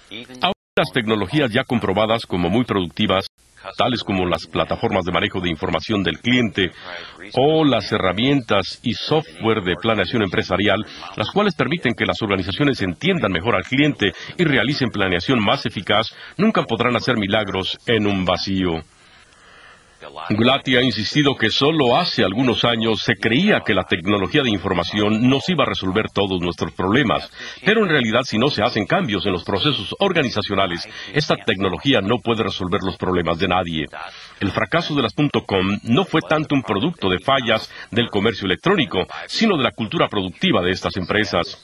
Aún las tecnologías ya comprobadas como muy productivas, tales como las plataformas de manejo de información del cliente o las herramientas y software de planeación empresarial, las cuales permiten que las organizaciones entiendan mejor al cliente y realicen planeación más eficaz, nunca podrán hacer milagros en un vacío. Gulati ha insistido que solo hace algunos años se creía que la tecnología de información nos iba a resolver todos nuestros problemas, pero en realidad si no se hacen cambios en los procesos organizacionales, esta tecnología no puede resolver los problemas de nadie. El fracaso de las .com no fue tanto un producto de fallas del comercio electrónico, sino de la cultura productiva de estas empresas.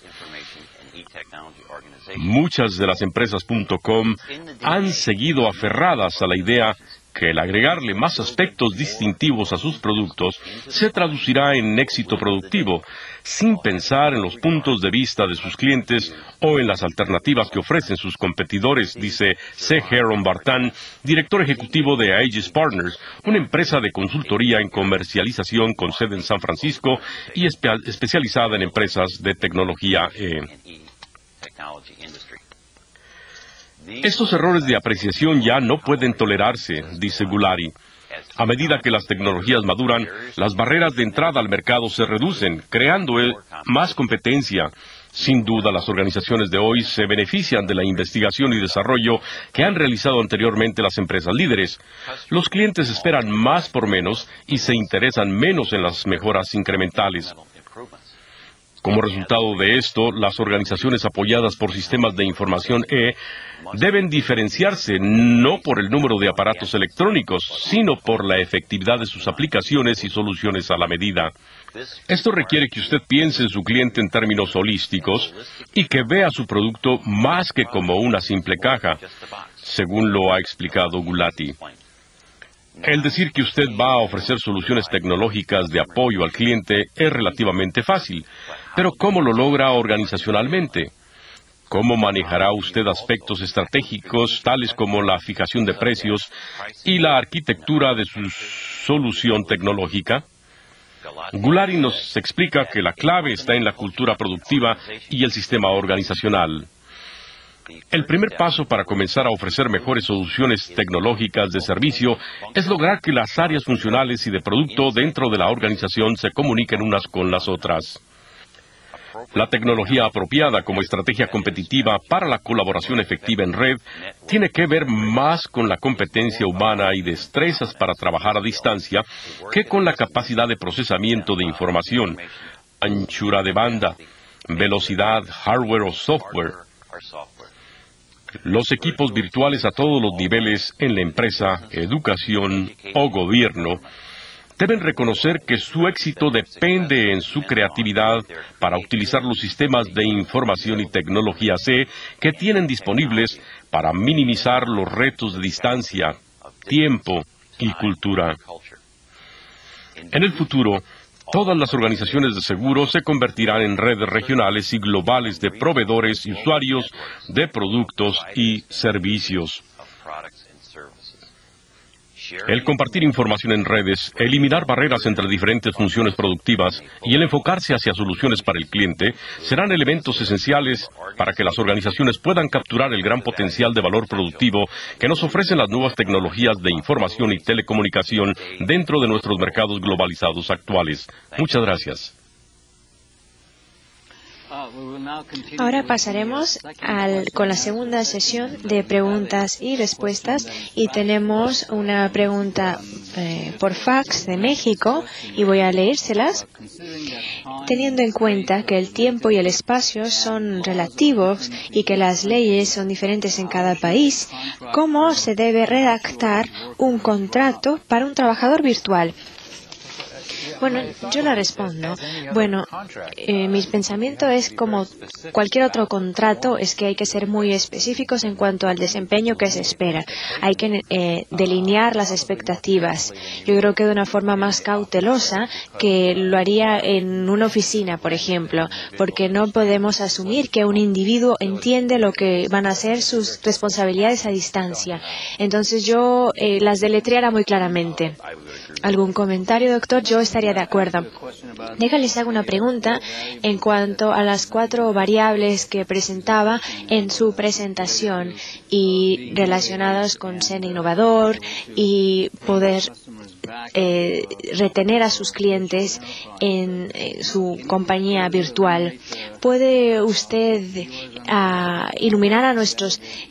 Muchas de las empresas .com han seguido aferradas a la idea que el agregarle más aspectos distintivos a sus productos se traducirá en éxito productivo, sin pensar en los puntos de vista de sus clientes o en las alternativas que ofrecen sus competidores, dice C. Heron Bartan, director ejecutivo de Aegis Partners, una empresa de consultoría en comercialización con sede en San Francisco y especializada en empresas de tecnología. Estos errores de apreciación ya no pueden tolerarse, dice Gulati. A medida que las tecnologías maduran, las barreras de entrada al mercado se reducen, creando más competencia. Sin duda, las organizaciones de hoy se benefician de la investigación y desarrollo que han realizado anteriormente las empresas líderes. Los clientes esperan más por menos y se interesan menos en las mejoras incrementales. Como resultado de esto, las organizaciones apoyadas por sistemas de información deben diferenciarse no por el número de aparatos electrónicos, sino por la efectividad de sus aplicaciones y soluciones a la medida. Esto requiere que usted piense en su cliente en términos holísticos y que vea su producto más que como una simple caja, según lo ha explicado Gulati. El decir que usted va a ofrecer soluciones tecnológicas de apoyo al cliente es relativamente fácil, pero ¿cómo lo logra organizacionalmente? ¿Cómo manejará usted aspectos estratégicos tales como la fijación de precios y la arquitectura de su solución tecnológica? Gulati nos explica que la clave está en la cultura productiva y el sistema organizacional. El primer paso para comenzar a ofrecer mejores soluciones tecnológicas de servicio es lograr que las áreas funcionales y de producto dentro de la organización se comuniquen unas con las otras. La tecnología apropiada como estrategia competitiva para la colaboración efectiva en red tiene que ver más con la competencia humana y destrezas para trabajar a distancia que con la capacidad de procesamiento de información, anchura de banda, velocidad, hardware o software. Los equipos virtuales a todos los niveles en la empresa, educación o gobierno deben reconocer que su éxito depende en su creatividad para utilizar los sistemas de información y tecnología C que tienen disponibles para minimizar los retos de distancia, tiempo y cultura. En el futuro, todas las organizaciones de seguro se convertirán en redes regionales y globales de proveedores y usuarios de productos y servicios. El compartir información en redes, eliminar barreras entre diferentes funciones productivas y el enfocarse hacia soluciones para el cliente serán elementos esenciales para que las organizaciones puedan capturar el gran potencial de valor productivo que nos ofrecen las nuevas tecnologías de información y telecomunicación dentro de nuestros mercados globalizados actuales. Muchas gracias. Ahora pasaremos con la segunda sesión de preguntas y respuestas y tenemos una pregunta por fax de México y voy a leérselas. Teniendo en cuenta que el tiempo y el espacio son relativos y que las leyes son diferentes en cada país, ¿cómo se debe redactar un contrato para un trabajador virtual? Bueno, yo la respondo. Bueno, mi pensamiento es como cualquier otro contrato, es que hay que ser muy específicos en cuanto al desempeño que se espera. Hay que delinear las expectativas. Yo creo que de una forma más cautelosa que lo haría en una oficina, por ejemplo, porque no podemos asumir que un individuo entiende lo que van a ser sus responsabilidades a distancia. Entonces yo las deletreara muy claramente. ¿Algún comentario, doctor? Yo estaría de acuerdo. Déjales hago una pregunta en cuanto a las 4 variables que presentaba en su presentación y relacionadas con ser innovador y poder retener a sus clientes en su compañía virtual. ¿Puede usted iluminar a nuestro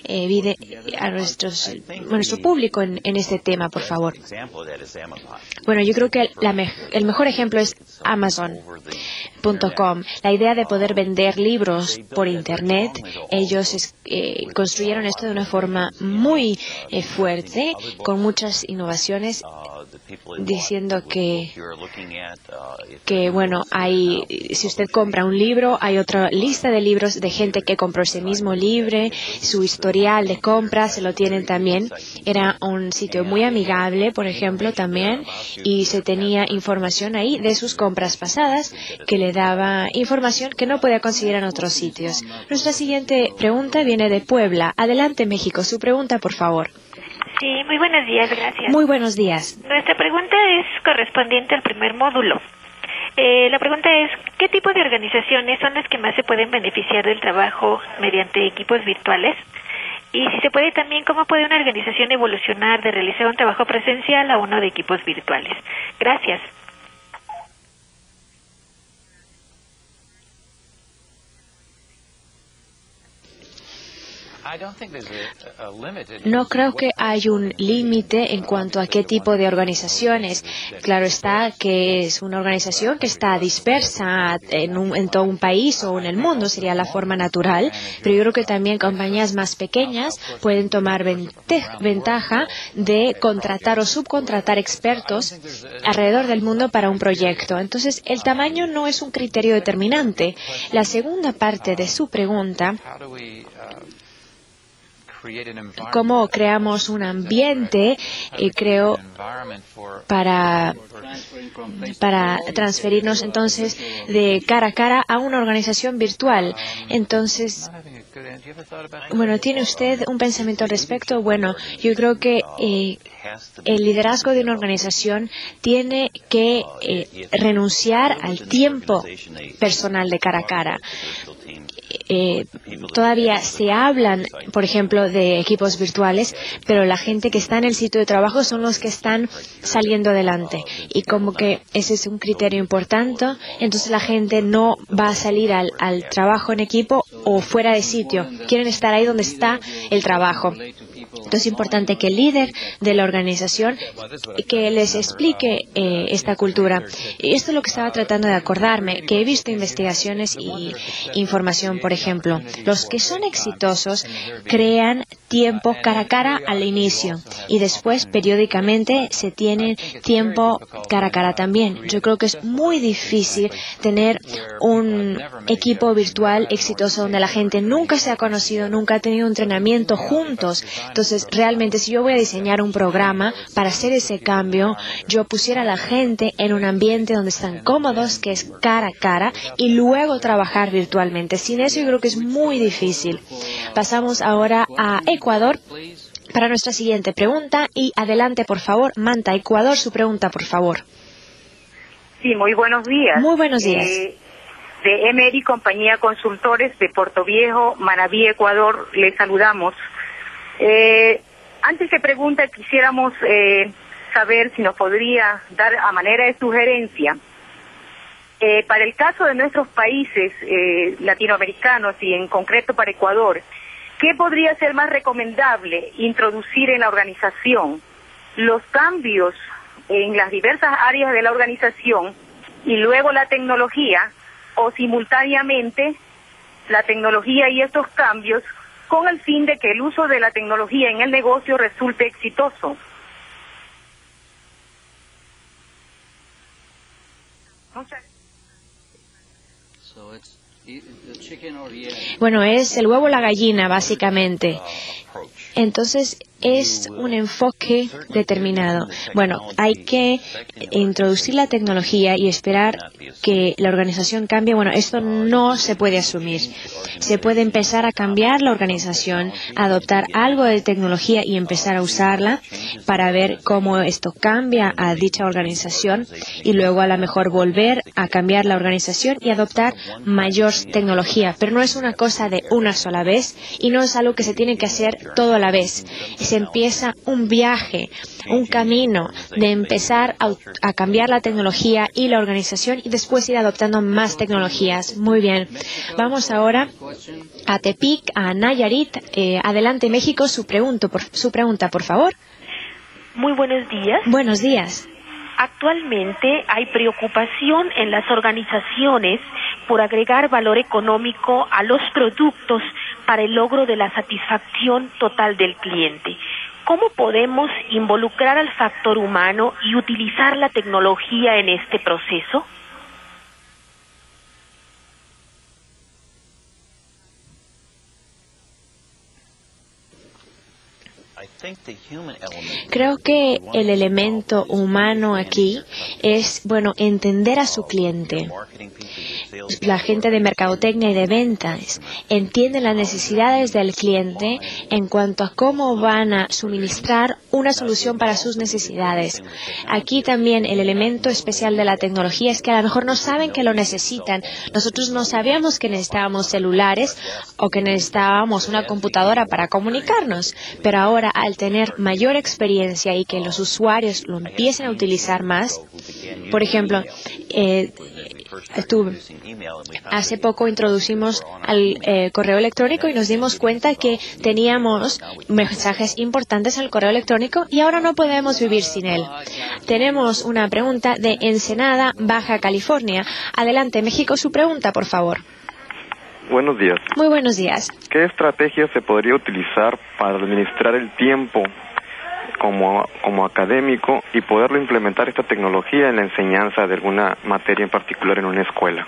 público en este tema, por favor? Bueno, yo creo que el mejor ejemplo es Amazon.com. La idea de poder vender libros por Internet, ellos construyeron esto de una forma muy fuerte, con muchas innovaciones, diciendo que bueno, si usted compra un libro, hay otra lista de libros de gente que compró ese mismo libro, su historial de compra se lo tienen también. Era un sitio muy amigable, por ejemplo, también, y se tenía información ahí de sus compras pasadas que le daba información que no podía conseguir en otros sitios. Nuestra siguiente pregunta viene de Puebla. Adelante, México. Su pregunta, por favor. Sí, muy buenos días, gracias. Muy buenos días. Nuestra pregunta es correspondiente al primer módulo. La pregunta es, ¿qué tipo de organizaciones son las que más se pueden beneficiar del trabajo mediante equipos virtuales? Y si se puede también, ¿cómo puede una organización evolucionar de realizar un trabajo presencial a uno de equipos virtuales? Gracias. No creo que hay un límite en cuanto a qué tipo de organizaciones. Claro está que es una organización que está dispersa en todo un país o en el mundo, sería la forma natural, pero yo creo que también compañías más pequeñas pueden tomar ventaja de contratar o subcontratar expertos alrededor del mundo para un proyecto. Entonces, el tamaño no es un criterio determinante. La segunda parte de su pregunta, cómo creamos un ambiente, creo, para transferirnos entonces de cara a cara a una organización virtual. Entonces, bueno, ¿tiene usted un pensamiento al respecto? Bueno, yo creo que el liderazgo de una organización tiene que renunciar al tiempo personal de cara a cara. Todavía se hablan, por ejemplo, de equipos virtuales, pero la gente que está en el sitio de trabajo son los que están saliendo adelante. Y como que ese es un criterio importante, entonces la gente no va a salir al trabajo en equipo o fuera de sitio. Quieren estar ahí donde está el trabajo. Entonces es importante que el líder de la organización que les explique esta cultura. Y esto es lo que estaba tratando de acordarme, que he visto investigaciones y información, por ejemplo. Los que son exitosos crean tiempo cara a cara al inicio y después periódicamente se tienen tiempo cara a cara también. Yo creo que es muy difícil tener un equipo virtual exitoso donde la gente nunca se ha conocido, nunca ha tenido un entrenamiento juntos. Entonces, realmente, si yo voy a diseñar un programa para hacer ese cambio, yo pusiera a la gente en un ambiente donde están cómodos, que es cara a cara, y luego trabajar virtualmente. Sin eso, yo creo que es muy difícil. Pasamos ahora a Ecuador para nuestra siguiente pregunta. Y adelante, por favor, Manta, Ecuador, su pregunta, por favor. Sí, muy buenos días. Muy buenos días. De Emery Compañía Consultores de Puerto Viejo, Manabí, Ecuador, les saludamos. Antes que pregunte, quisiéramos saber si nos podría dar a manera de sugerencia, para el caso de nuestros países latinoamericanos y en concreto para Ecuador, ¿qué podría ser más recomendable introducir en la organización? Los cambios en las diversas áreas de la organización y luego la tecnología, o simultáneamente la tecnología y estos cambios, con el fin de que el uso de la tecnología en el negocio resulte exitoso. Bueno, es el huevo o la gallina, básicamente. Entonces, es un enfoque determinado. Bueno, hay que introducir la tecnología y esperar que la organización cambie. Bueno, esto no se puede asumir. Se puede empezar a cambiar la organización, adoptar algo de tecnología y empezar a usarla para ver cómo esto cambia a dicha organización y luego a lo mejor volver a cambiar la organización y adoptar mayor tecnología. Pero no es una cosa de una sola vez y no es algo que se tiene que hacer todo a la vez. Se empieza un viaje, un camino de empezar a cambiar la tecnología y la organización y después ir adoptando más tecnologías. Muy bien. Vamos ahora a Tepic, a Nayarit. Adelante, México, su pregunta, por favor. Muy buenos días. Buenos días. Actualmente hay preocupación en las organizaciones por agregar valor económico a los productos para el logro de la satisfacción total del cliente. ¿Cómo podemos involucrar al factor humano y utilizar la tecnología en este proceso? Creo que el elemento humano aquí es, entender a su cliente. La gente de mercadotecnia y de ventas entiende las necesidades del cliente en cuanto a cómo van a suministrar una solución para sus necesidades. Aquí también el elemento especial de la tecnología es que a lo mejor no saben que lo necesitan. Nosotros no sabíamos que necesitábamos celulares o que necesitábamos una computadora para comunicarnos, pero ahora al tener mayor experiencia y que los usuarios lo empiecen a utilizar más, por ejemplo, hace poco introducimos al correo electrónico y nos dimos cuenta que teníamos mensajes importantes al correo electrónico y ahora no podemos vivir sin él. Tenemos una pregunta de Ensenada, Baja California. Adelante, México, su pregunta, por favor. Buenos días. Muy buenos días. ¿Qué estrategia se podría utilizar para administrar el tiempo como académico y poderlo implementar esta tecnología en la enseñanza de alguna materia en particular en una escuela?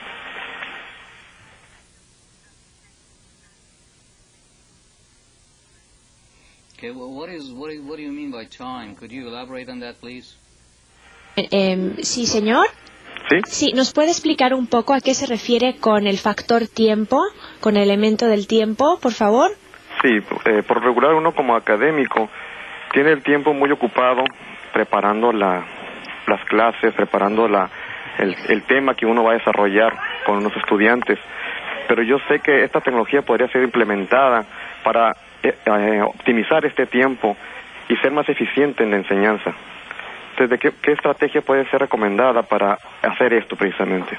Okay, well, what do you mean by time? Could you elaborate on that, please? Sí, señor. ¿Sí? Sí, ¿nos puede explicar un poco a qué se refiere con el factor tiempo, con el elemento del tiempo, por favor? Sí, por regular uno como académico tiene el tiempo muy ocupado preparando las clases, preparando el tema que uno va a desarrollar con unos estudiantes. Pero yo sé que esta tecnología podría ser implementada para optimizar este tiempo y ser más eficiente en la enseñanza. Entonces, ¿qué estrategia puede ser recomendada para hacer esto precisamente?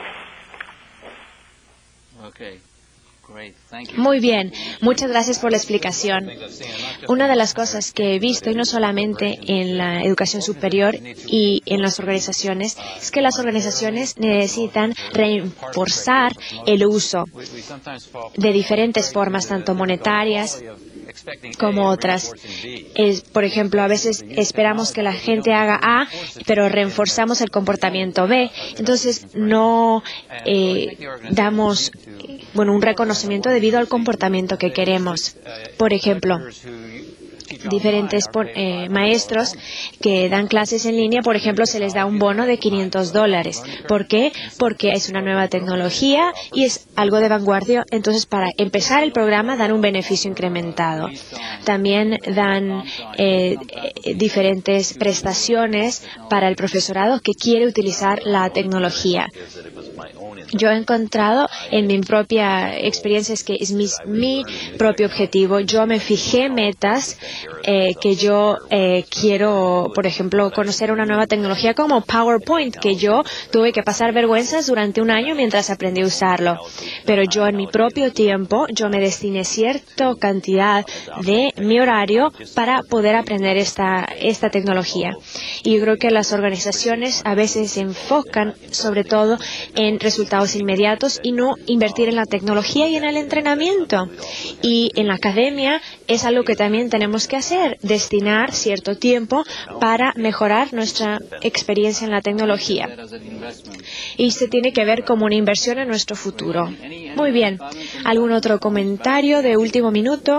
Muy bien, muchas gracias por la explicación. Una de las cosas que he visto, y no solamente en la educación superior y en las organizaciones, es que las organizaciones necesitan reforzar el uso de diferentes formas, tanto monetarias como otras. Por ejemplo, a veces esperamos que la gente haga A, pero reforzamos el comportamiento B. Entonces, no damos un reconocimiento debido al comportamiento que queremos. Por ejemplo, diferentes maestros que dan clases en línea, por ejemplo, se les da un bono de $500. ¿Por qué? Porque es una nueva tecnología y es algo de vanguardia. Entonces, para empezar el programa, dan un beneficio incrementado. También dan diferentes prestaciones para el profesorado que quiere utilizar la tecnología. Yo he encontrado en mi propia experiencia, es que es mi propio objetivo. Yo me fijé metas que yo quiero, por ejemplo, conocer una nueva tecnología como PowerPoint, que yo tuve que pasar vergüenzas durante un año mientras aprendí a usarlo. Pero yo en mi propio tiempo, yo me destiné cierta cantidad de mi horario para poder aprender esta tecnología. Y yo creo que las organizaciones a veces se enfocan sobre todo en resultados inmediatos y no invertir en la tecnología y en el entrenamiento. Y en la academia es algo que también tenemos que hacer, destinar cierto tiempo para mejorar nuestra experiencia en la tecnología. Y se tiene que ver como una inversión en nuestro futuro. Muy bien. ¿Algún otro comentario de último minuto?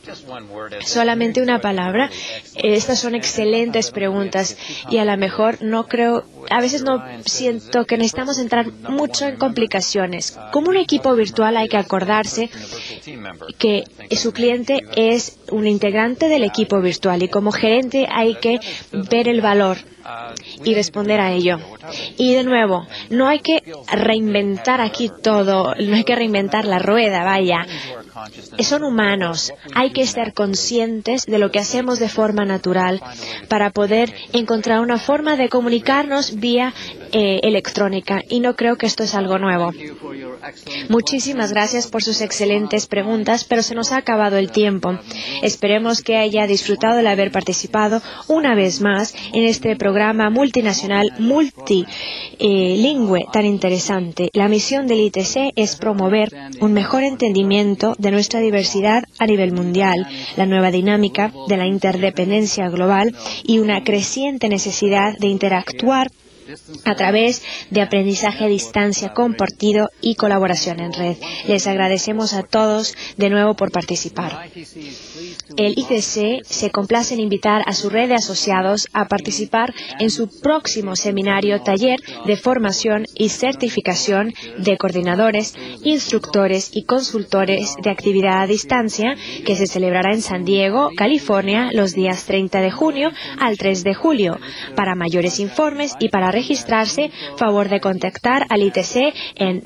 Solamente una palabra. Estas son excelentes preguntas y a lo mejor a veces no siento que necesitamos entrar mucho en complicaciones. Como un equipo virtual hay que acordarse que su cliente es un integrante del equipo virtual y como gerente hay que ver el valor y responder a ello. Y de nuevo, no hay que reinventar aquí todo, no hay que reinventar la rueda, vaya. Son humanos, hay que estar conscientes de lo que hacemos de forma natural para poder encontrar una forma de comunicarnos vía electrónica y no creo que esto es algo nuevo. Muchísimas gracias por sus excelentes preguntas, pero se nos ha acabado el tiempo. Esperemos que haya disfrutado de haber participado una vez más en este programa multinacional, multilingüe tan interesante. La misión del ITC es promover un mejor entendimiento de nuestra diversidad a nivel mundial, la nueva dinámica de la interdependencia global y una creciente necesidad de interactuar a través de aprendizaje a distancia compartido y colaboración en red. Les agradecemos a todos de nuevo por participar. El ITC se complace en invitar a su red de asociados a participar en su próximo seminario taller de formación y certificación de coordinadores, instructores y consultores de actividad a distancia que se celebrará en San Diego, California, los días 30 de junio al 3 de julio. Para mayores informes y para registrarse, favor de contactar al ITC en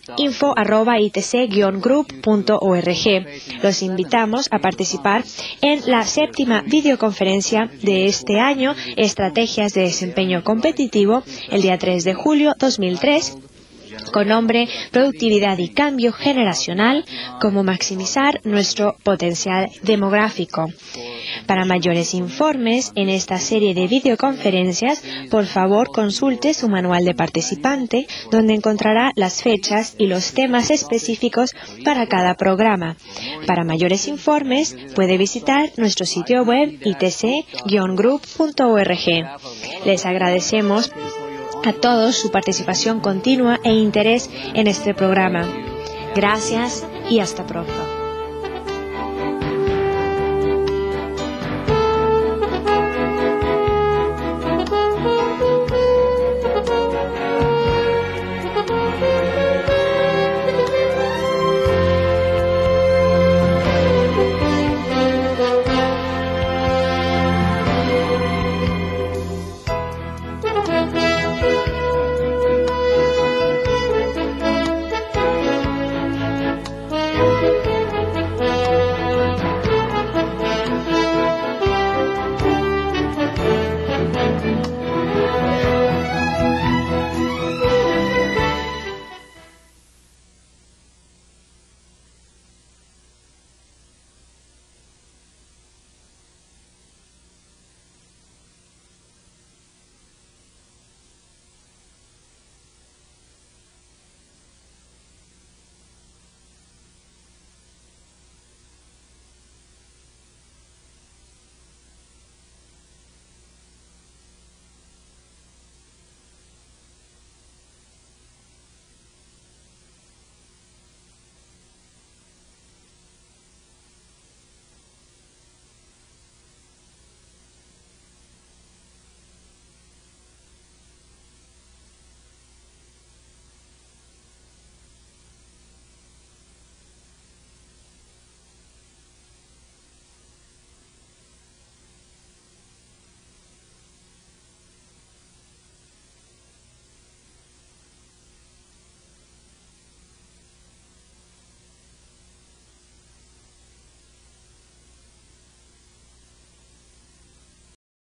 info@itc-group.org. Los invitamos a participar en la 7ª videoconferencia de este año, Estrategias de Desempeño Competitivo, el día 3 de julio 2003, con nombre Productividad y Cambio Generacional, cómo maximizar nuestro potencial demográfico. Para mayores informes en esta serie de videoconferencias, por favor consulte su manual de participante, donde encontrará las fechas y los temas específicos para cada programa. Para mayores informes, puede visitar nuestro sitio web itc-group.org. Les agradecemos a todos su participación continua e interés en este programa. Gracias y hasta pronto.